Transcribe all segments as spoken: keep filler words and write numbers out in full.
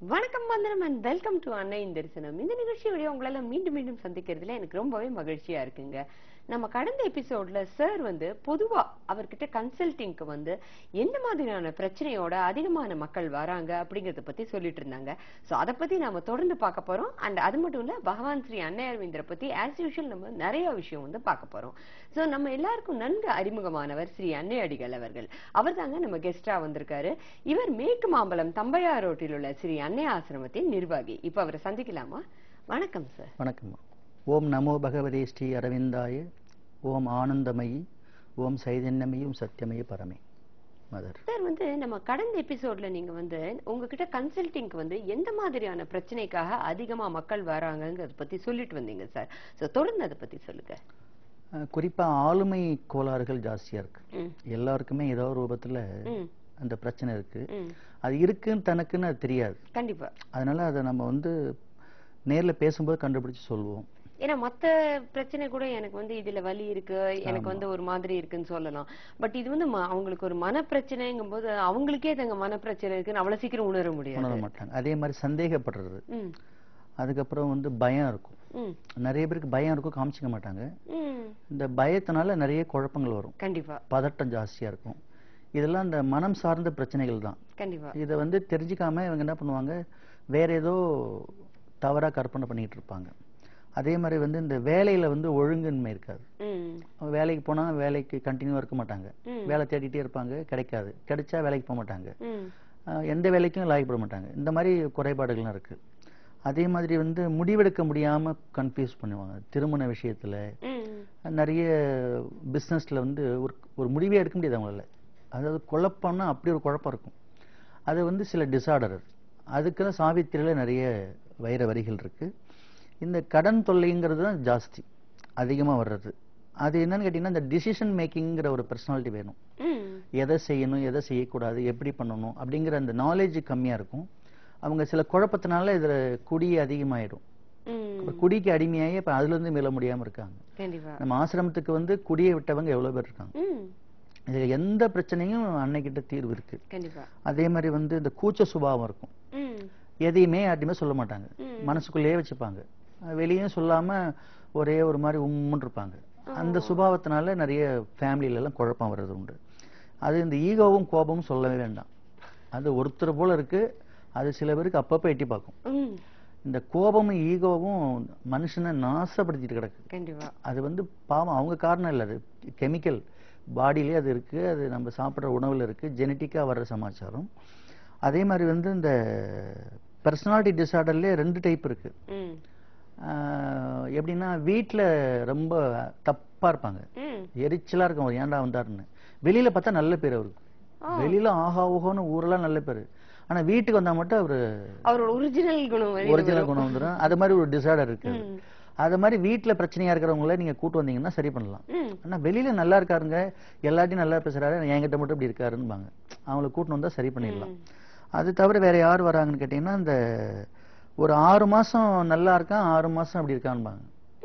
வணக்கம் வந்தனம் and welcome to அன்னையின் தரிசனம். இந்த நிகழ்ச்சியோட உங்களால மீண்டும் மீண்டும் சந்திக்கிறதுல எனக்கு ரொம்பவே மகிழ்ச்சியா இருக்குங்க. நம்ம கடந்த எபிசோட்ல சார் வந்து பொதுவா அவர்கிட்ட கன்சல்டிங்க்கு வந்து எந்த மாதிரியான பிரச்சனையோட அதிகமான மக்கள் வராங்க அப்படிங்கறத பத்தி சொல்லிட்டு இருந்தாங்க. சோ அதை பத்தி நாம தொடர்ந்து பார்க்க போறோம். அண்ட் அது மட்டும் இல்ல, பகவான் ஸ்ரீ அன்னை அரவிந்தரை பத்தி ஆஸ் யூஷுவல் நம்ம நிறைய விஷயம் வந்து பார்க்க போறோம். சோ நம்ம எல்லாருக்கும் நன்கு அறிமுகமானவர் ஸ்ரீ அன்னை அடிகள் அவர்கள். அவர் தாங்க நம்ம கெஸ்டா வந்திருக்காரு. இவர் மேற்கு மாம்பலம் தம்பையா ரோட்டில் உள்ள ஸ்ரீ அன்னை ஆசிரமத்தின் நிர்வாகி. இப்ப அவரை சந்திக்கலாமா? வணக்கம் சார். வணக்கம். ஓம் நமோ பகவதே ஸ்ரீ அரவிந்தாய. ஓம் ஆனந்தமயி. ஓம் சைதன்யமயும் சத்தியமய பரமே. மதர் சார், வந்து நம்ம கடந்த எபிசோட்ல நீங்க வந்து உங்ககிட்ட கன்சல்டிங்க்கு வந்து எந்த மாதிரியான பிரச்சனைக்காக அதிகமா மக்கள் வராங்கங்கறத பத்தி சொல்லிட்டு வந்தீங்க சார். சோ தொடர்ந்து அதை பத்தி சொல்லுங்க. குறிப்பா ஆளுமை கோளாறுகள் ஜாஸ்தியா இருக்கு. எல்லாருக்குமே ஏதோ ஒரு ரூபத்துல அந்த பிரச்சனை இருக்கு. அது இருக்குன்னு தனக்குன்னு அது தெரியாது. கண்டிப்பா. அதனால அதை நம்ம வந்து நேர்ல பேசும்போது கண்டுபிடிச்சு சொல்லுவோம். ஏன்னா மத்த பிரச்சனை கூட எனக்கு வந்து இதுல வலி இருக்கு, எனக்கு வந்து ஒரு மாதிரி இருக்குன்னு சொல்லலாம். பட் இது வந்து அவங்களுக்கு ஒரு மன பிரச்சனைங்கும் போது அவங்களுக்கே தங்க மன பிரச்சனை இருக்குன்னு அவ்வளவு சீக்கிரம் உணர முடியாது. உணர மாட்டாங்க. அதே மாதிரி சந்தேகப்படுறது, அதுக்கப்புறம் வந்து பயம் இருக்கும். நிறைய பேருக்கு பயம் இருக்கும், காமிச்சிக்க மாட்டாங்க. இந்த பயத்தினால நிறைய குழப்பங்கள் வரும். கண்டிப்பா. பதட்டம் ஜாஸ்தியா இருக்கும். இதெல்லாம் இந்த மனம் சார்ந்த பிரச்சனைகள் தான். கண்டிப்பா. இதை வந்து தெரிஞ்சுக்காம இவங்க என்ன பண்ணுவாங்க, வேற ஏதோ தவறா கற்பனை பண்ணிட்டு இருப்பாங்க. அதே மாதிரி வந்து இந்த வேலையில வந்து ஒழுங்கின்மை இருக்காது. வேலைக்கு போனா வேலைக்கு கண்டினியூவா இருக்க மாட்டாங்க. வேலை தேடிட்டே இருப்பாங்க, கிடைக்காது. கிடைச்சா வேலைக்கு போக மாட்டாங்க, எந்த வேலைக்கும் லாயப்பட மாட்டாங்க. இந்த மாதிரி குறைபாடுகள்லாம் இருக்கு. அதே மாதிரி வந்து முடிவெடுக்க முடியாம கன்ஃபியூஸ் பண்ணுவாங்க. திருமண விஷயத்துல நிறைய பிசினஸ்ல வந்து ஒரு ஒரு முடிவே எடுக்க முடியாது அவங்களால. அதாவது குழப்பம்னா அப்படி ஒரு குழப்பம் இருக்கும். அது வந்து சில டிசார்டர். அதுக்குதான் சாவித்திரியில நிறைய வைர வரிகள் இருக்கு. இந்த கடன் தொல்லைங்கிறது தான் ஜாஸ்தி அதிகமா வர்றது. அது என்னன்னு கேட்டீங்கன்னா, இந்த டிசிஷன் மேக்கிங்கிற ஒரு பர்சனாலிட்டி வேணும். எதை செய்யணும், எதை செய்யக்கூடாது, எப்படி பண்ணணும் அப்படிங்கிற அந்த நாலேஜ் கம்மியா இருக்கும். அவங்க சில குழப்பத்தினால இதுல குடி அதிகமாயிடும். குடிக்கு அடிமையாகி இப்ப அதுல இருந்து மீள முடியாம இருக்காங்க. நம்ம ஆசிரமத்துக்கு வந்து குடியை விட்டவங்க எவ்வளவு பேர் இருக்காங்க. இதுல எந்த பிரச்சனையும் அன்னைக்கிட்ட தீர்வு இருக்கு. அதே மாதிரி வந்து இந்த கூச்ச சுபாவம் இருக்கும். எதையுமே யார்ட்டையுமே சொல்ல மாட்டாங்க, மனசுக்குள்ளேயே வச்சுப்பாங்க. வெளியும் சொல்லாம ஒரே ஒரு மாதிரி உம்முன்னு இருப்பாங்க. அந்த சுபாவத்தினால நிறைய ஃபேமிலியில எல்லாம் குழப்பம் வர்றது உண்டு. அது இந்த ஈகோவும் கோபமும் சொல்லவே வேண்டாம். அது ஒருத்தர் போல இருக்கு. அது சில பேருக்கு அப்பப்ப எட்டி பார்க்கும். இந்த கோபமும் ஈகோவும் மனுஷனை நாசப்படுத்திட்டு கிடக்கு. அது வந்து பாவம், அவங்க காரணம் இல்லை. அது கெமிக்கல் பாடியிலே அது இருக்கு. அது நம்ம சாப்பிட்ற உணவுல இருக்கு. ஜெனட்டிக்கா வர்ற சமாச்சாரம். அதே மாதிரி வந்து இந்த பர்சனாலிட்டி டிசார்டர்ல ரெண்டு டைப் இருக்கு. எப்படின்னா, வீட்டுல ரொம்ப தப்பா இருப்பாங்க, எரிச்சலா இருக்கும், அவர் ஏன்டா வந்தாருன்னு. வெளியில பார்த்தா நல்ல பேர் அவருக்கு. வெளியில ஆஹா ஊஹோன்னு ஊரெல்லாம் நல்ல பேரு. ஆனா வீட்டுக்கு வந்தா மட்டும் அவரு அவரோட ஒரிஜினல் குணம் ஒரிஜினல் குணம் வந்துடும். அது மாதிரி ஒரு டிசார்டர் இருக்கு. அது மாதிரி வீட்டுல பிரச்சனையா இருக்கிறவங்கள நீங்க கூட்டு வந்தீங்கன்னா சரி பண்ணலாம். ஆனா வெளியில நல்லா இருக்காருங்க, எல்லாத்தையும் நல்லா பேசுறாரு, என்கிட்ட மட்டும் இப்படி இருக்காருன்னு அவங்களை கூட்டு வந்தா சரி பண்ணிடலாம். அது தவிர வேற யார் வராங்கன்னு கேட்டீங்கன்னா, இந்த ஒரு ஆறு மாசம் நல்லா இருக்கான், ஆறு மாசம் அப்படி இருக்கான்பாங்க.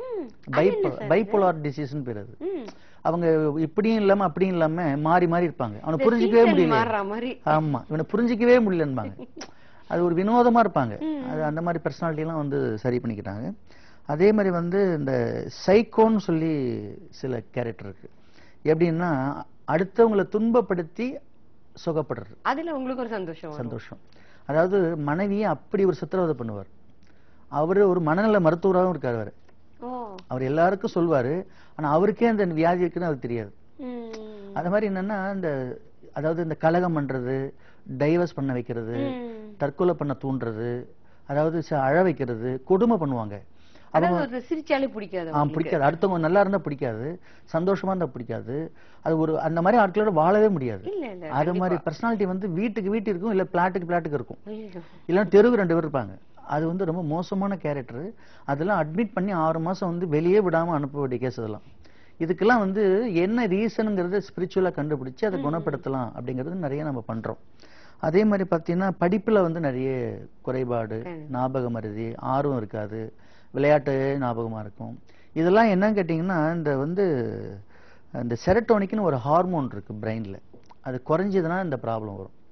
பைபோலார் டிசீஸ்னு பேர் அது. அவங்க இப்படியும் இல்லாம அப்படியும் இல்லாம மாறி மாறி இருப்பாங்க. அவனை புரிஞ்சிக்கவே முடியல. ஆமா, இவனை புரிஞ்சிக்கவே முடியலன்பாங்க. அது ஒரு வினோதமா இருப்பாங்க. அது அந்த மாதிரி பர்சனாலிட்டி எல்லாம் வந்து சரி பண்ணிக்கிட்டாங்க. அதே மாதிரி வந்து இந்த சைக்கோன்னு சொல்லி சில கேரக்டர் இருக்கு. எப்படின்னா, அடுத்தவங்களை துன்பப்படுத்தி சுகப்படுறது. அதுல உங்களுக்கு ஒரு சந்தோஷம் சந்தோஷம் அதாவது மனைவியை அப்படி ஒரு சித்திரவதை பண்ணுவார். அவரு ஒரு மனநல மருத்துவராகவும் இருக்காரு. அவரு அவர் எல்லாருக்கும் சொல்வாரு. ஆனா அவருக்கே அந்த வியாதி இருக்குன்னு அவருக்கு தெரியாது. அது மாதிரி என்னன்னா, இந்த அதாவது இந்த கலகம் பண்றது, டைவர்ஸ் பண்ண வைக்கிறது, தற்கொலை பண்ண தூண்டுறது, அதாவது அழ வைக்கிறது, கொடுமை பண்ணுவாங்க. சிரிச்சாலே பிடிக்காது. பிடிக்காது. அடுத்தவங்க நல்லா இருந்தா பிடிக்காது, சந்தோஷமா இருந்தா பிடிக்காது. அது ஒரு அந்த மாதிரி ஆட்களோட வாழவே முடியாது. அது மாதிரி பர்சனாலிட்டி வந்து வீட்டுக்கு வீட்டு இருக்கும், இல்ல பிளாட்டுக்கு பிளாட்டுக்கு இருக்கும், இல்லைன்னா தெருவுக்கு ரெண்டு பேர் இருப்பாங்க. அது வந்து ரொம்ப மோசமான கேரக்டர். அதெல்லாம் அட்மிட் பண்ணி ஆறு மாசம் வந்து வெளியே விடாம அனுப்ப வேண்டிய கேஸ் அதெல்லாம். இதுக்கெல்லாம் வந்து என்ன ரீசனுங்கிறத ஸ்பிரிச்சுவலா கண்டுபிடிச்சு அதை குணப்படுத்தலாம் அப்படிங்கிறது நிறைய நம்ம பண்றோம். அதே மாதிரி பாத்தீங்கன்னா, படிப்புல வந்து நிறைய குறைபாடு, ஞாபக மறதி, ஆர்வம் இருக்காது, விளையாட்டு ஞாபகமா இருக்கும். இதெல்லாம் என்னன்னு கேட்டீங்கன்னா, இந்த வந்து இந்த செரட்டோனிக்னு ஒரு ஹார்மோன் இருக்கு பிரெயின்ல. அது குறைஞ்சதுன்னா இந்த ப்ராப்ளம் வரும்.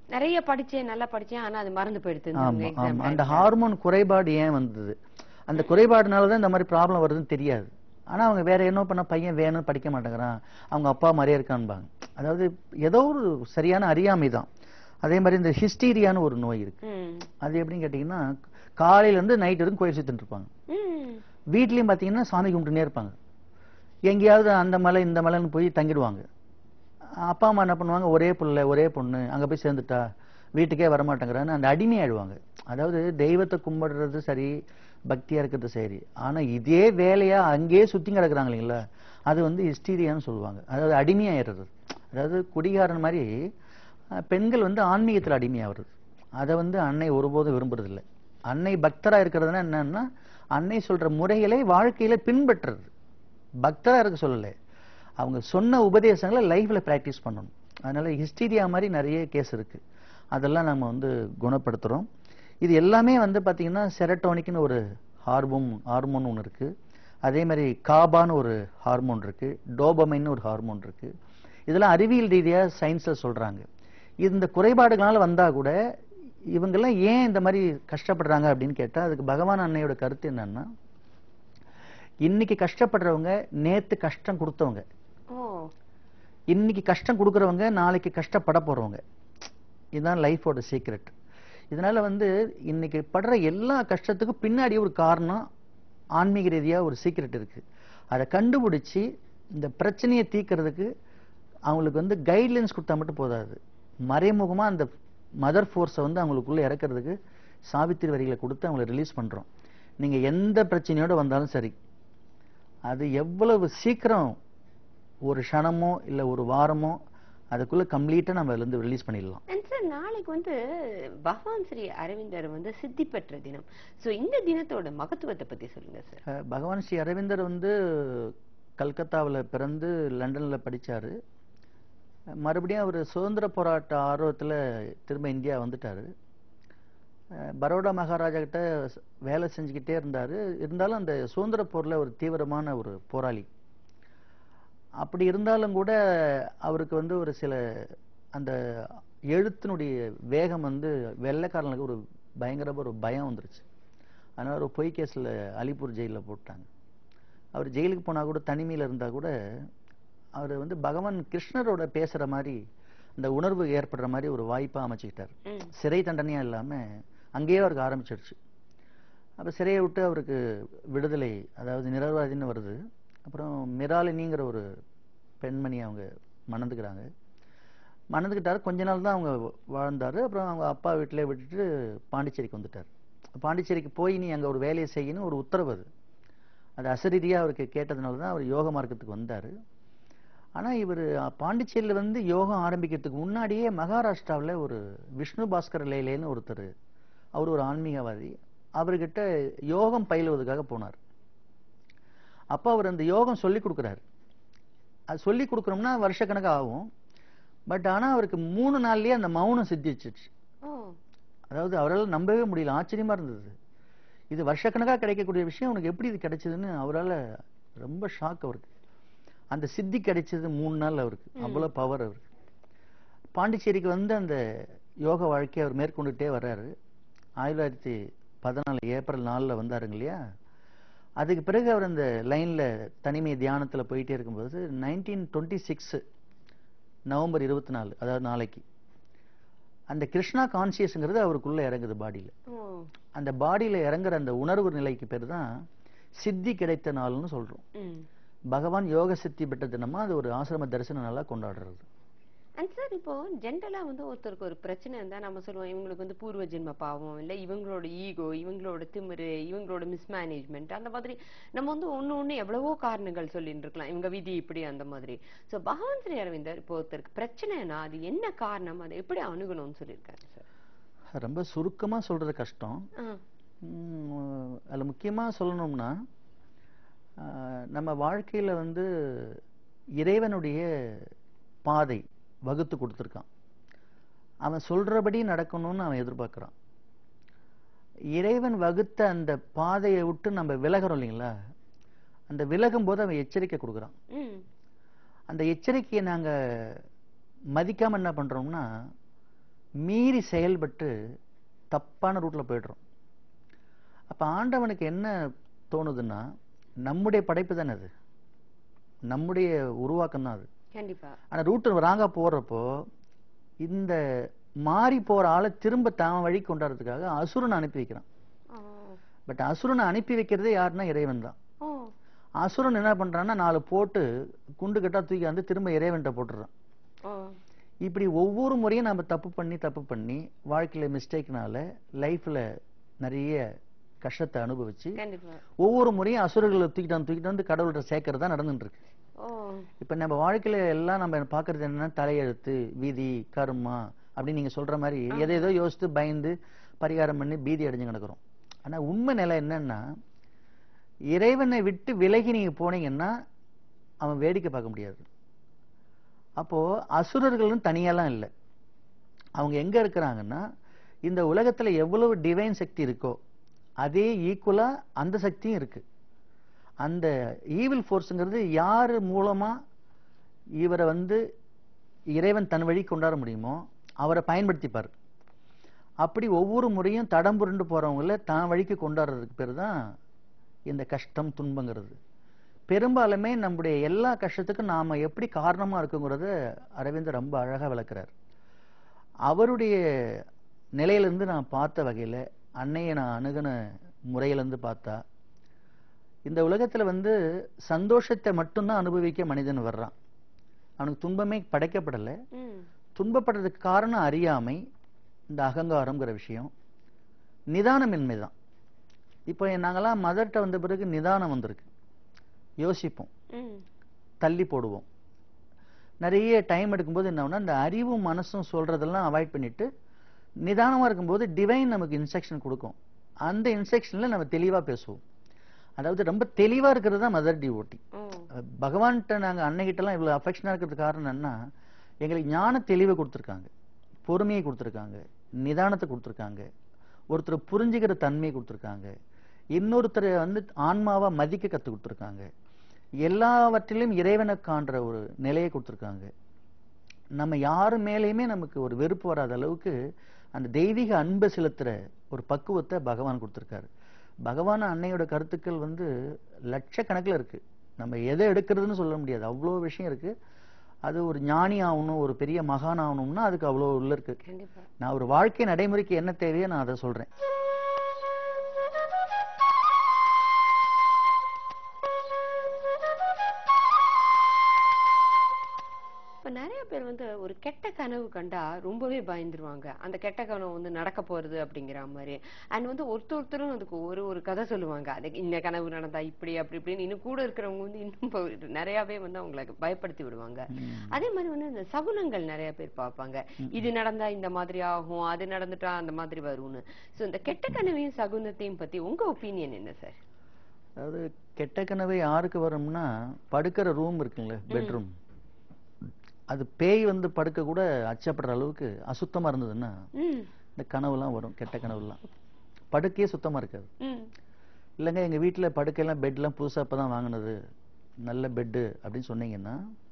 நிறைய படிச்சேன் நல்லா படிச்சேன் ஆனா அது மறந்து போயிடுது ஆமா ஆமா அந்த ஹார்மோன் குறைபாடு ஏன் வந்தது, அந்த குறைபாடுனாலதான் இந்த மாதிரி ப்ராப்ளம் வருதுன்னு தெரியாது. ஆனா அவங்க வேற என்ன பண்ண பையன் வேணும் படிக்க மாட்டேங்கிறான், அவங்க அப்பா மாதிரியே இருக்கான்பாங்க. அதாவது ஏதோ ஒரு சரியான அறியாமை தான். அதே மாதிரி இந்த ஹிஸ்டீரியான்னு ஒரு நோய் இருக்கு. அது எப்படின்னு கேட்டீங்கன்னா, காலையில இருந்து நைட் வரைக்கும் கோயில் சுத்திட்டு இருப்பாங்க. வீட்லயும் பாத்தீங்கன்னா சாமி கும்பிட்டுனே இருப்பாங்க. எங்கேயாவது அந்த மலை இந்த மலைன்னு போய் தங்கிடுவாங்க. அப்பா அம்மா என்ன பண்ணுவாங்க, ஒரே புள்ள ஒரே பொண்ணு அங்க போய் சேர்ந்துட்டா வீட்டுக்கே வரமாட்டேங்கிறான்னு அந்த அடிமையாயிடுவாங்க. அதாவது தெய்வத்தை கும்பிடுறது சரி, பக்தியா இருக்கிறது சரி, ஆனா இதே வேலையா அங்கேயே சுத்தி கிடக்குறாங்க இல்லைங்களா, அது வந்து ஹிஸ்டீரியான்னு சொல்லுவாங்க. அதாவது அடிமையாயிடுறது. அதாவது குடிகாரன் மாதிரி பெண்கள் வந்து ஆன்மீகத்தில் அடிமையாகிறது. அதை வந்து அன்னை ஒருபோதும் விரும்புறது இல்லை. அன்னை பக்தரா இருக்கிறதுனா என்னன்னா, அன்னை சொல்ற முறைகளை வாழ்க்கையில பின்பற்றுறது. பக்தரா இருக்க சொல்லலை, அவங்க சொன்ன உபதேசங்களை லைஃப்ல பிராக்டிஸ் பண்ணணும். அதனால ஹிஸ்டீரியா மாதிரி நிறைய கேஸ் இருக்கு, அதெல்லாம் நம்ம வந்து குணப்படுத்துறோம். இது எல்லாமே வந்து பாத்தீங்கன்னா செரட்டோனிக்னு ஒரு ஹார்மோன் ஹார்மோன் ஒன்று இருக்கு. அதே மாதிரி காபான்னு ஒரு ஹார்மோன் இருக்கு, டோபமைன்னு ஒரு ஹார்மோன் இருக்கு. இதெல்லாம் அறிவியல் ரீதியா சயின்ஸ்ல சொல்றாங்க. இந்த குறைபாடுகளால வந்தா கூட இவங்கெல்லாம் ஏன் இந்த மாதிரி கஷ்டப்படுறாங்க அப்படின்னு கேட்டா, அதுக்கு பகவான் அன்னையோட கருத்து என்னன்னா, இன்னைக்கு கஷ்டப்படுறவங்க நேத்து கஷ்டம் கொடுத்தவங்க, இன்னைக்கு கஷ்டம் கொடுக்கறவங்க நாளைக்கு கஷ்டப்பட போறவங்க. இதுதான் லைஃபோட சீக்ரெட். இதனால வந்து இன்னைக்கு படுற எல்லா கஷ்டத்துக்கும் பின்னாடி ஒரு காரணம், ஆன்மீக ரீதியா ஒரு சீக்ரெட் இருக்கு. அதை கண்டுபிடிச்சு இந்த பிரச்சனையை தீர்க்கறதுக்கு அவங்களுக்கு வந்து கைட்லைன்ஸ் கொடுத்தா மட்டும் போதாது, மறைமுகமா அந்த மதர் ஃபோர்ஸை வந்து அவங்களுக்குள்ள இறக்கிறதுக்கு சாவித்திரி வரிகளை கொடுத்து அவங்களை ரிலீஸ் பண்றோம். நீங்க எந்த பிரச்சனையோட வந்தாலும் சரி, அது எவ்வளவு சீக்கிரம், ஒரு க்ஷணமோ இல்ல ஒரு வாரமோ, அதுக்குள்ள கம்ப்ளீட்டா நம்ம அதுல இருந்து ரிலீஸ் பண்ணிடலாம். சார் நாளைக்கு வந்து பகவான் ஸ்ரீ அரவிந்தர் வந்து சித்தி பெற்ற தினம். சோ இந்த தினத்தோட மகத்துவத்தை பத்தி சொல்லுங்க சார். பகவான் ஸ்ரீ அரவிந்தர் வந்து கல்கத்தாவில் பிறந்து லண்டன்ல படிச்சாரு. மறுபடியும் அவர் சுதந்திர போராட்ட ஆர்வத்துல திரும்ப இந்தியா வந்துட்டாரு. பரோடா மகாராஜா கிட்ட வேலை செஞ்சுக்கிட்டே இருந்தாரு. இருந்தாலும் அந்த சுதந்திர போர்ல ஒரு தீவிரமான ஒரு போராளி. அப்படி இருந்தாலும் கூட அவருக்கு வந்து ஒரு சில அந்த எழுத்தினுடைய வேகம் வந்து வெள்ளைக்காரனுக்கு ஒரு பயங்கரமா ஒரு பயம் வந்துருச்சு. அதனால ஒரு பொய் கேஸ்ல அலிப்பூர் ஜெயில போட்டாங்க. அவர் ஜெயிலுக்கு போனா கூட தனிமையில இருந்தா கூட அவர் வந்து பகவான் கிருஷ்ணரோட பேசுற மாதிரி அந்த உணர்வு ஏற்படுற மாதிரி ஒரு வாய்ப்பா அமைச்சுக்கிட்டார். சிறை தண்டனையா இல்லாம அங்கேயே அவருக்கு ஆரம்பிச்சிடுச்சு. அப்ப சிறையை விட்டு அவருக்கு விடுதலை, அதாவது நிரபராதின்னு வருது. அப்புறம் மிராலினிங்கிற ஒரு பெண்மணி அவங்க மணந்துக்கிறாங்க. மணந்துக்கிட்டாரு, கொஞ்ச நாள் தான் அவங்க வாழ்ந்தாரு. அப்புறம் அவங்க அப்பா வீட்டிலே விட்டுட்டு பாண்டிச்சேரிக்கு வந்துட்டார். பாண்டிச்சேரிக்கு போய் நீ அங்க ஒரு வேலையை செய்யணும் ஒரு உத்தரவு. அது அது அசரீதியா அவருக்கு கேட்டதுனால தான் அவர் யோக மார்க்கத்துக்கு வந்தாரு. ஆனா இவர் பாண்டிச்சேரியில வந்து யோகம் ஆரம்பிக்கிறதுக்கு முன்னாடியே மகாராஷ்டிராவில் ஒரு விஷ்ணு பாஸ்கர் லேலேன்னு ஒருத்தர், அவர் ஒரு ஆன்மீகவாதி, அவர்கிட்ட யோகம் பயிலுவதற்காக போனார். அப்ப அவர் அந்த யோகம் சொல்லி கொடுக்குறாரு. அது சொல்லி கொடுக்கணும்னா வருஷக்கணக்கு ஆகும். பட் ஆனா அவருக்கு மூணு நாள்லயே அந்த மௌனம் சித்திச்சிருச்சு. அதாவது அவரால் நம்பவே முடியல, ஆச்சரியமா இருந்தது. இது வருஷக்கணக்கா கிடைக்கக்கூடிய விஷயம் உனக்கு எப்படி இது கிடைச்சதுன்னு அவரால் ரொம்ப ஷாக். அவருக்கு அந்த சித்தி கிடைச்சது மூணு நாள். அவருக்கு அவ்வளவு பவர். அவருக்கு பாண்டிச்சேரிக்கு வந்து அந்த யோக வாழ்க்கையை அவர் மேற்கொண்டுட்டே வர்றாரு. ஆயிரத்தி தொள்ளாயிரத்தி பதினாலு ஏப்ரல் நாலுல வந்தாருங்க இல்லையா. அதுக்கு பிறகு அவர் அந்த லைன்ல தனிமை தியானத்துல போயிட்டே இருக்கும்போது நைன்டீன் டுவெண்ட்டி சிக்ஸ் நவம்பர் இருபத்தி நாலு, அதாவது நாளைக்கு, அந்த கிருஷ்ணா கான்சியஸ்ங்கிறது அவருக்குள்ள இறங்குது பாடியில. அந்த பாடியில இறங்குற அந்த உணர்வு நிலைக்கு பேர் தான் சித்தி கிடைத்த நாள்னு சொல்றோம். பகவான் யோக சித்தி பெற்ற தினமா அது ஒரு ஆசிரம தரிசன நாளா கொண்டாடுறது. அண்ட் சார் இப்போ ஜென்ரலா வந்து ஒருத்தருக்கு ஒரு பிரச்சனை இருந்தா நம்ம சொல்லுவோம் இவங்களுக்கு வந்து பூர்வ ஜென்ம பாவம், இல்ல இவங்களோட ஈகோ, இவங்களோட திமிரு, இவங்களோட மிஸ்மேனேஜ்மெண்ட், அந்த மாதிரி நம்ம வந்து ஒண்ணு ஒண்ணு எவ்வளவோ காரணங்கள் சொல்லிட்டு இருக்கலாம், இவங்க விதி இப்படி அந்த மாதிரி. சோ பகவான் ஸ்ரீ அரவிந்தர் இப்போ ஒருத்தருக்கு பிரச்சனைனா அது என்ன காரணம், அதை எப்படி அணுகணும்னு சொல்லியிருக்காரு சார்? ரொம்ப சுருக்கமா சொல்றது கஷ்டம். அதுல முக்கியமா சொல்லணும்னா, நம்ம வாழ்க்கையில வந்து இறைவனுடைய பாதை வகுத்து கொடுத்துருக்கான். அவன் சொல்றபடி நடக்கணும்னு அவன் எதிர்பார்க்கிறான். இறைவன் வகுத்த அந்த பாதையை விட்டு நம்ம விலகிறோம் இல்லைங்களா, அந்த விலகும் போது அவன் எச்சரிக்கை கொடுக்குறான். அந்த எச்சரிக்கையை நாங்க மதிக்காம என்ன பண்றோம்னா மீறி செயல்பட்டு தப்பான ரூட்ல போயிடுறோம். அப்ப ஆண்டவனுக்கு என்ன தோணுதுன்னா, நம்முடைய படைப்பு தானே அது, நம்முடைய உருவாக்கம் தான் அது. கண்டிப்பா. ஆனா ரூட் ராங்கா போறப்போ இந்த மாறி போற ஆளை திரும்ப தான் வழி கொண்டாடுறதுக்காக அசுரனை அனுப்பி வைக்கிறான். பட் அசுரனை அனுப்பி வைக்கிறதே யாருன்னா இறைவன் தான். அசுரன் என்ன பண்றான்னா, நாலு போட்டு குண்டு கட்டா தூக்கி வந்து திரும்ப இறைவன்ட்ட போட்டுறான். இப்படி ஒவ்வொரு முறையும் நம்ம தப்பு பண்ணி தப்பு பண்ணி வாழ்க்கையில மிஸ்டேக்னால லைஃப்ல நிறைய கஷ்டத்தை அனுபவிச்சு ஒவ்வொரு முறையும் அசுரர்களை தூக்கிட்டு தூக்கிட்டு வந்து கடவுள்கிட்ட சேர்க்கறதா நடந்துட்டு இருக்கு. இப்ப நம்ம வாழ்க்கையில எல்லாம் நம்ம பாக்குறது என்னன்னா, தலையெழுத்து, விதி, கர்மா அப்படின்னு நீங்க சொல்ற மாதிரி எதை ஏதோ யோசித்து பயந்து பரிகாரம் பண்ணி பீதி அடைஞ்சு கிடக்குறோம். ஆனா உண்மை நிலை என்னன்னா, இறைவனை விட்டு விலகி நீங்க போனீங்கன்னா அவன் வேடிக்கை பார்க்க முடியாது. அப்போ அசுரர்களும் தனியெல்லாம் இல்லை. அவங்க எங்க இருக்கிறாங்கன்னா, இந்த உலகத்துல எவ்வளவு டிவைன் சக்தி இருக்கோ அதே ஈக்குவலா அந்த சக்தியும் இருக்கு. அந்த ஈவில் ஃபோர்ஸ்ங்கிறது யாரு மூலமா இவரை வந்து இறைவன் தன் வழி கொண்டாட முடியுமோ அவரை பயன்படுத்திப்பார். அப்படி ஒவ்வொரு முறையும் தடம் புரண்டு போறவங்கள தான் வழிக்கு கொண்டாடுறதுக்கு பேர் தான் இந்த கஷ்டம், துன்பங்கிறது. பெரும்பாலுமே நம்முடைய எல்லா கஷ்டத்துக்கும் நாம எப்படி காரணமா இருக்குங்கிறத அரவிந்தர் ரொம்ப அழகா விளக்குறார். அவருடைய நிலையிலிருந்து நான் பார்த்த வகையில, அன்னையை நான் அணுகுன முறையிலிருந்து பார்த்தா, இந்த உலகத்துல வந்து சந்தோஷத்தை மட்டும்தான் அனுபவிக்க மனிதன் வர்றான். அவனுக்கு துன்பமே படைக்கப்படலை. துன்பப்படுறதுக்கு காரணம் அறியாமை, இந்த அகங்காரம்ங்கிற விஷயம், நிதானமின்மை தான். இப்போ நாங்கெல்லாம் மதர்கிட்ட வந்த பிறகு நிதானம் வந்திருக்கு. யோசிப்போம், தள்ளி போடுவோம். நிறைய டைம் எடுக்கும்போது என்ன ஆகும்னா, இந்த அறிவும் மனசும் சொல்றதெல்லாம் அவாய்ட் பண்ணிட்டு நிதானமா இருக்கும்போது டிவைன் நமக்கு இன்ஸ்ட்ரக்ஷன் கொடுக்கும். அந்த இன்ஸ்ட்ரக்ஷன்ல நம்ம தெளிவா பேசுவோம். அதாவது ரொம்ப தெளிவா இருக்கிறது தான் மதர் டிவோட்டி. பகவான்கிட்ட நாங்க அன்னைகிட்டலாம் இவ்வளவு அஃபெக்ஷனா இருக்கிறதுக்கு காரணம் என்னன்னா, எங்களுக்கு ஞான தெளிவை கொடுத்துருக்காங்க, பொறுமையை கொடுத்துருக்காங்க, நிதானத்தை கொடுத்துருக்காங்க, ஒருத்தர் புரிஞ்சுக்கிற தன்மையை கொடுத்துருக்காங்க, இன்னொருத்தரை வந்து ஆன்மாவா மதிக்க கத்து கொடுத்துருக்காங்க, எல்லாவற்றிலும் இறைவனை காண்ற ஒரு நிலையை கொடுத்துருக்காங்க. நம்ம யாரு மேலேயுமே நமக்கு ஒரு வெறுப்பு வராத அளவுக்கு அந்த தெய்வீக அன்பை செலுத்துற ஒரு பக்குவத்தை பகவான் கொடுத்துருக்காரு. பகவான் அன்னையோட கருத்துக்கள் வந்து லட்சக்கணக்கில் இருக்கு. நம்ம எதை எடுக்கிறதுன்னு சொல்ல முடியாது, அவ்வளோ விஷயம் இருக்கு. அது ஒரு ஞானி ஆகணும், ஒரு பெரிய மகான் ஆகணும்னா அதுக்கு அவ்வளோ உள்ள இருக்கு. நான் ஒரு வாழ்க்கை நடைமுறைக்கு என்ன தேவையோ நான் அதை சொல்றேன். நிறைய பேர் வந்து ஒரு கெட்ட கனவு கண்டா ரொம்பவே பயந்துருவாங்க. அந்த கெட்ட கனவு வந்து நடக்க போறது அப்படிங்கிற மாதிரி. அண்ட் வந்து ஒருத்தர் ஒருத்தரும் அதுக்கு ஒரு ஒரு கதை சொல்லுவாங்க. அது இந்த கனவு நடந்தா இப்படி அப்படி இப்படின்னு இன்னும் கூட இருக்கிறவங்க வந்து இன்னும் நிறையவே வந்து அவங்களுக்கு பயப்படுத்தி விடுவாங்க. அதே மாதிரி வந்து இந்த சகுனங்கள் நிறைய பேர் பார்ப்பாங்க. இது நடந்தா இந்த மாதிரி ஆகும், அது நடந்துட்டா அந்த மாதிரி வரும்னு. சோ இந்த கெட்ட கனவையும் சகுனத்தையும் பத்தி உங்க ஒப்பீனியன் என்ன சார்? அதாவது கெட்ட கனவு யாருக்கு வரும்னா, படுக்கிற ரூம் இருக்குங்களே, பெட்ரூம், அது பேய் வந்து படுக்க கூட அச்சப்படுற அளவுக்கு அசுத்தமா இருந்ததுன்னா இந்த கனவுலாம் வரும். கெட்ட கனவுலாம் படுக்கையே சுத்தமா இருக்காது. இல்லைங்க எங்க வீட்டுல படுக்கையெல்லாம் பெட்லாம் புதுசா இப்பதான் வாங்கினது, நல்ல பெட்டு அப்படின்னு சொன்னீங்கன்னா,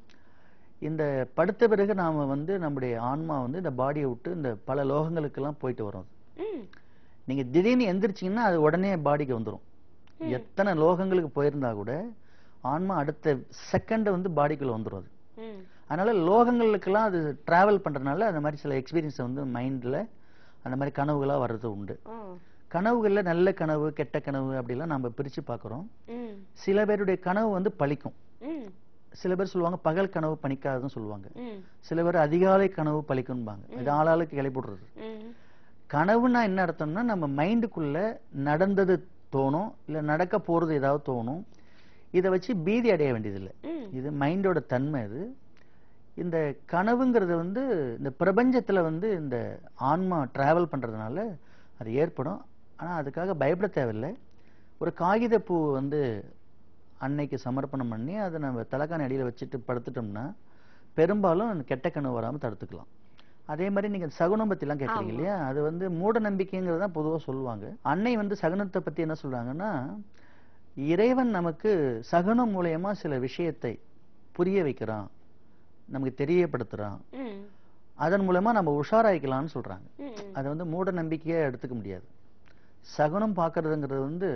இந்த படுத்த பிறகு நாம வந்து நம்முடைய ஆன்மா வந்து இந்த பாடியை விட்டு இந்த பல லோகங்களுக்கெல்லாம் போயிட்டு வரும். நீங்க திடீர்னு எந்திரிச்சீங்கன்னா அது உடனே பாடிக்கு வந்துடும். எத்தனை லோகங்களுக்கு போயிருந்தா கூட ஆன்மா அடுத்த செகண்ட் வந்து பாடிக்குள்ள வந்துடும். அதனால லோகங்களுக்கெல்லாம் அது டிராவல் பண்றதுனால அந்த மாதிரி சில எக்ஸ்பீரியன்ஸ் வந்து மைண்ட்ல அந்த மாதிரி கனவுகளா வர்றது உண்டு. கனவுகள்ல நல்ல கனவு, கெட்ட கனவு அப்படிலாம் நம்ம பிரிச்சு பாக்குறோம். சில பேருடைய கனவு வந்து பலிக்கும். சில பேர் சொல்லுவாங்க பகல் கனவு பணிக்காதுன்னு சொல்லுவாங்க. சில பேர் அதிகாலை கனவு பலிக்கும்பாங்க. இது ஆளாளுக்கு கிளப்பிடுறது. கனவுன்னா என்ன அர்த்தம்னா, நம்ம மைண்டுக்குள்ள நடந்தது தோணும், இல்ல நடக்க போறது ஏதாவது தோணும். இதை வச்சு பீதி அடைய வேண்டியதில்லை. இது மைண்டோட தன்மை. இது இந்த கனவுங்கிறது வந்து இந்த பிரபஞ்சத்துல வந்து இந்த ஆன்மா டிராவல் பண்றதுனால அது ஏற்படும். ஆனா அதுக்காக பயப்பட தேவையில்லை. ஒரு காகித பூ வந்து அன்னைக்கு சமர்ப்பணம் பண்ணி அதை நம்ம தலைக்காணி அடியில வச்சுட்டு படுத்துட்டோம்னா பெரும்பாலும் கெட்ட கனவு வராம தடுத்துக்கலாம். அதே மாதிரி நீங்க சகுனம் பத்தி எல்லாம் கேட்கறீங்க இல்லையா, அது வந்து மூட நம்பிக்கைங்கிறதா பொதுவா சொல்லுவாங்க. அன்னை வந்து சகுனத்தை பத்தி என்ன சொல்றாங்கன்னா, இறைவன் நமக்கு சகுனம் மூலயமா சில விஷயத்தை புரிய வைக்கிறான், நமக்கு தெரியப்படுத்துறான். அதன் மூலமா நம்ம உஷாராயிக்கலாம்னு சொல்றாங்க. அதை வந்து மூட நம்பிக்கையா எடுத்துக்க முடியாது. சகுனம் பார்க்கறதுங்கிறது வந்து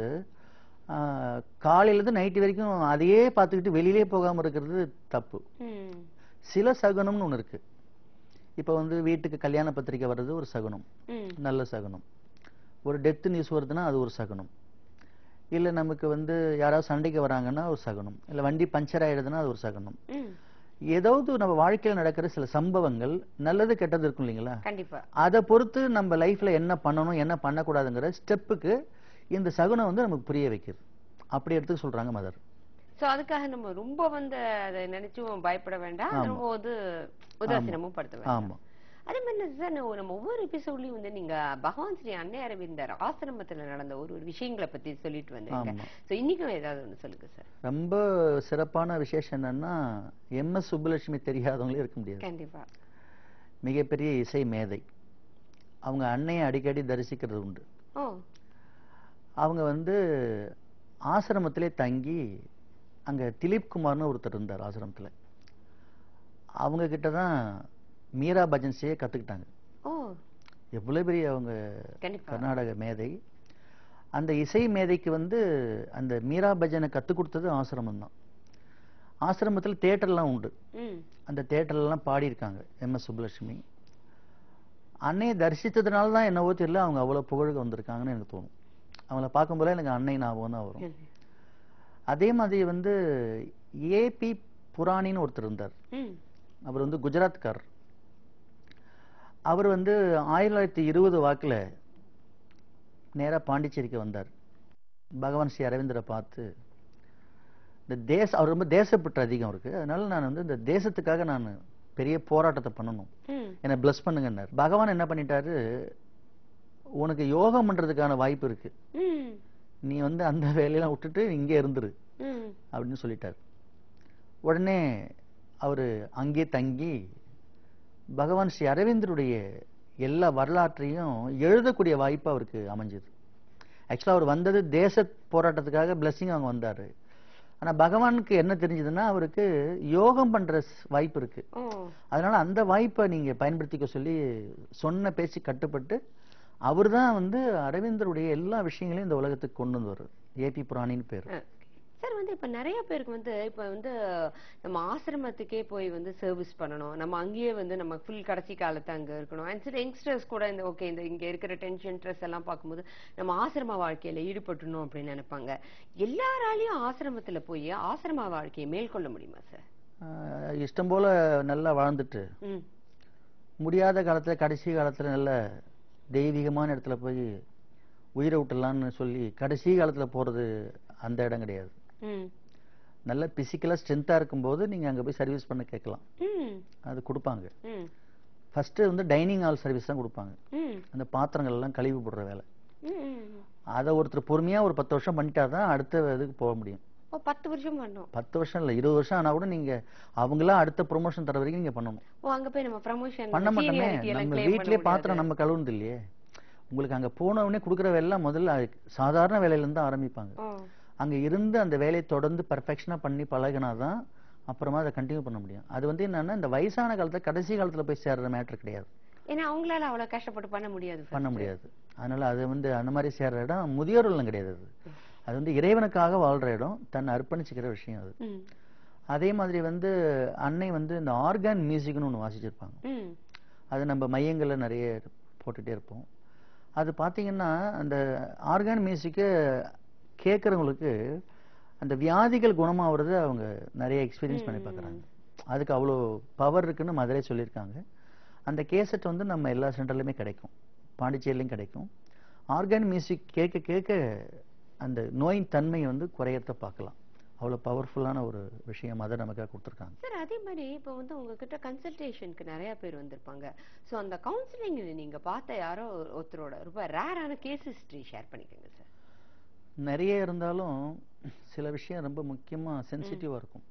காலையில இருந்து நைட்டு வரைக்கும் அதையே பார்த்துக்கிட்டு வெளியிலே போகாம இருக்கிறது தப்பு. சில சகுனம்னு ஒண்ணு இருக்கு. இப்ப வந்து வீட்டுக்கு கல்யாண பத்திரிக்கை வர்றது ஒரு சகுனம், நல்ல சகுனம். ஒரு டெத் நியூஸ் வருதுன்னா அது ஒரு சகுனம். இல்ல நமக்கு வந்து யாராவது சண்டைக்கு வராங்கன்னா ஒரு சகுனம். இல்ல வண்டி பஞ்சர் ஆயிடுதுன்னா அது ஒரு சகுனம். ஏதாவது நம்ம வாழ்க்கையில் நடக்கிற சில சம்பவங்கள் நல்லது கெட்டது இருக்கும் இல்லைங்களா? கண்டிப்பா. அதை பொறுத்து நம்ம லைஃப்ல என்ன பண்ணணும் என்ன பண்ணக்கூடாதுங்கிற ஸ்டெப்புக்கு இந்த சகுனம் வந்து நமக்கு புரிய வைக்கிறது. அப்படி எடுத்து சொல்றாங்க மதர். சோ அதுக்காக நம்ம ரொம்ப வந்து அதை நினைச்சும் பயப்பட வேண்டாம், ரொம்ப வந்து உதாசீனமும் படுத்த வேண்டாம். ஆமா. அதே மாதிரி சார் நம்ம ஒவ்வொரு எபிசோட்லயும் வந்து நீங்க பகவான் ஸ்ரீ அன்னை அரவிந்தர் ஆசிரமத்துல நடந்த ஒரு ஒரு விஷயங்களை பத்தி சொல்லிட்டு வந்தீங்க. சோ இன்னைக்கும் ஏதாவது ஒண்ணு சொல்லுங்க சார். ரொம்ப சிறப்பான விசேஷம் என்னன்னா, எம் எஸ் சுப்புலட்சுமி தெரியாதவங்களே இருக்க முடியாது. கண்டிப்பா. மிகப்பெரிய இசை மேதை. அவங்க அன்னையை அடிக்கடி தரிசிக்கிறது உண்டு. அவங்க வந்து ஆசிரமத்திலே தங்கி அங்க திலீப் குமார்னு ஒருத்தர் இருந்தார் ஆசிரமத்துல. அவங்க கிட்டதான் மீரா பஜன்ஸையே கத்துக்கிட்டாங்க. எவ்வளவு பெரிய அவங்க கர்நாடக மேதை. அந்த இசை மேதைக்கு வந்து அந்த மீரா பஜனை கத்து கொடுத்தது ஆசிரமம் தான். ஆசிரமத்துல தியேட்டர்லாம் உண்டு. அந்த தியேட்டர்லாம் பாடியிருக்காங்க எம் எஸ் சுப்புலட்சுமி. அன்னையை தரிசித்ததுனால தான் என்னவோ தெரியல அவங்க அவ்வளவு புகழுக்கு வந்திருக்காங்கன்னு எனக்கு தோணும். அவங்கள பார்க்கும்போது எனக்கு அன்னை ஞாபகம் தான் வரும். அதே மாதிரி வந்து ஏபி புராணின்னு ஒருத்தர் இருந்தார். அவர் வந்து குஜராத்கார். அவர் வந்து ஆயிரத்தி தொள்ளாயிரத்தி இருபது வாக்குல நேரா பாண்டிச்சேரிக்கு வந்தார். பகவான் ஸ்ரீ அரவிந்தரை பார்த்து இந்த தேச அவர் ரொம்ப தேசப்பற்று அதிகம் அவருக்கு. அதனால நான் வந்து இந்த தேசத்துக்காக நான் பெரிய போராட்டத்தை பண்ணணும், என்னை பிளஸ் பண்ணுங்கன்னார். பகவான் என்ன பண்ணிட்டாரு, உனக்கு யோகம் பண்றதுக்கான வாய்ப்பு இருக்கு, நீ வந்து அந்த வேலையெல்லாம் விட்டுட்டு இங்கே இருந்துரு அப்படின்னு சொல்லிட்டார். உடனே அவரு அங்கே தங்கி பகவான் ஸ்ரீ அரவிந்தருடைய எல்லா வரலாற்றையும் எழுதக்கூடிய வாய்ப்பு அவருக்கு அமைஞ்சது. ஆக்சுவலா அவர் வந்தது தேச போராட்டத்துக்காக பிளஸிங் அவங்க வந்தாரு. ஆனா பகவானுக்கு என்ன தெரிஞ்சதுன்னா அவருக்கு யோகம் பண்ற வாய்ப்பு இருக்கு. அதனால அந்த வாய்ப்பை நீங்க பயன்படுத்திக்க சொல்லி சொன்ன பேச்சு கட்டுப்பட்டு அவர் தான் வந்து அரவிந்தருடைய எல்லா விஷயங்களையும் இந்த உலகத்துக்கு கொண்டு வந்து வர்றாரு. ஏபி புராணின்னு பேர். சார் வந்து இப்ப நிறைய பேருக்கு வந்து இப்ப வந்து நம்ம ஆசிரமத்துக்கே போய் வந்து சர்வீஸ் பண்ணணும், நம்ம அங்கேயே வந்து நம்ம ஃபுல் கடைசி காலத்தை அங்க இருக்கணும். அண்ட் சரி யங்ஸ்டர்ஸ் கூட இந்த ஓகே இந்த இங்க இருக்கிற டென்ஷன் ஸ்ட்ரெஸ் எல்லாம் பார்க்கும்போது நம்ம ஆசிரம வாழ்க்கையில ஈடுபட்டணும் அப்படின்னு நினைப்பாங்க. எல்லாராலையும் ஆசிரமத்துல போய் ஆசிரம வாழ்க்கையை மேற்கொள்ள முடியுமா சார்? இஷ்டம் போல நல்லா வாழ்ந்துட்டு முடியாத காலத்துல கடைசி காலத்துல நல்ல தெய்வீகமான இடத்துல போய் உயிரை விட்டுலான்னு சொல்லி கடைசி காலத்துல போறது அந்த இடம் கிடையாது. நல்ல பிசிக்கலா ஸ்ட்ரென்த்தா இருக்கும்போது நீங்க அங்க போய் சர்வீஸ் பண்ண கேட்கலாம், அது கொடுப்பாங்க. ஃபர்ஸ்ட் வந்து டைனிங் ஹால் சர்வீஸ் தான் கொடுப்பாங்க. அந்த பாத்திரங்கள் எல்லாம் கழுவி போடுற வேலை. அதை ஒருத்தர் பொறுமையா ஒரு பத்து வருஷம் பண்ணிட்டாதான் அடுத்த இதுக்கு போக முடியும். பத்து வருஷம் பண்ணணும். பத்து வருஷம் இல்ல இருபது வருஷம் ஆனா கூட நீங்க அவங்களாம் அடுத்த ப்ரொமோஷன் தர வரைக்கும் நீங்க பண்ணணும். அங்க போய் நம்ம ப்ரமோஷன் பண்ண மாட்டோமே. நம்ம வீட்லயே பாத்திரம் நம்ம கழுவுறது இல்லையே. உங்களுக்கு அங்க போன உடனே கொடுக்குற வேலை முதல்ல சாதாரண வேலையில இருந்து ஆரம்பிப்பாங்க. அங்க இருந்து அந்த வேலையை தொடர்ந்து பர்ஃபெக்ஷனா பண்ணி பழகினாதான் அப்புறமா அதை கண்டினியூ பண்ண முடியும். அது வந்து என்னன்னா இந்த வயசான காலத்துல கடைசி காலத்துல போய் சேர்ற மேட்டர் கிடையாது. ஏன்னா அவங்களால அவ்வளவு கஷ்டப்பட்டு பண்ண முடியாது பண்ண முடியாது. அதனால அது வந்து அந்த மாதிரி சேர்ற இடம் முதியோர்கள் கிடையாது. அது அது வந்து இறைவனுக்காக வாழ்ற இடம், தன்னை அர்ப்பணிச்சுக்கிற விஷயம் அது. அதே மாதிரி வந்து அன்னை வந்து இந்த ஆர்கான் மியூசிக்னு ஒண்ணு வாசிச்சிருப்பாங்க. அது நம்ம மையங்கள்ல நிறைய போட்டுட்டே இருப்போம். அது பாத்தீங்கன்னா அந்த ஆர்கான் மியூசிக்கு கேட்கறவங்களுக்கு அந்த வியாதிகள் குணமாகிறது அவங்க நிறைய எக்ஸ்பீரியன்ஸ் பண்ணி பார்க்குறாங்க. அதுக்கு அவ்வளோ பவர் இருக்குன்னு மதுரை சொல்லியிருக்காங்க. அந்த கேசட் வந்து நம்ம எல்லா சென்டர்லையுமே கிடைக்கும், பாண்டிச்சேரியிலையும் கிடைக்கும். ஆர்கான் மியூசிக் கேட்க கேட்க அந்த நோயின் தன்மையை வந்து குறையத்தை பார்க்கலாம். அவ்வளவு பவர்ஃபுல்லான ஒரு விஷயம் அதை நமக்காக கொடுத்துருக்காங்க. சார் அதே மாதிரி இப்போ வந்து உங்ககிட்ட கன்சல்டேஷனுக்கு நிறைய பேர் வந்திருப்பாங்க. ஸோ அந்த கவுன்சிலிங் நீங்க பார்த்த யாரோ ஒருத்தரோட ரொம்ப ரேரான கேஸ் ஹிஸ்டரி ஷேர் பண்ணிக்கோங்க சார். நிறைய இருந்தாலும் சில விஷயம் ரொம்ப முக்கியமா சென்சிட்டிவா இருக்கும்.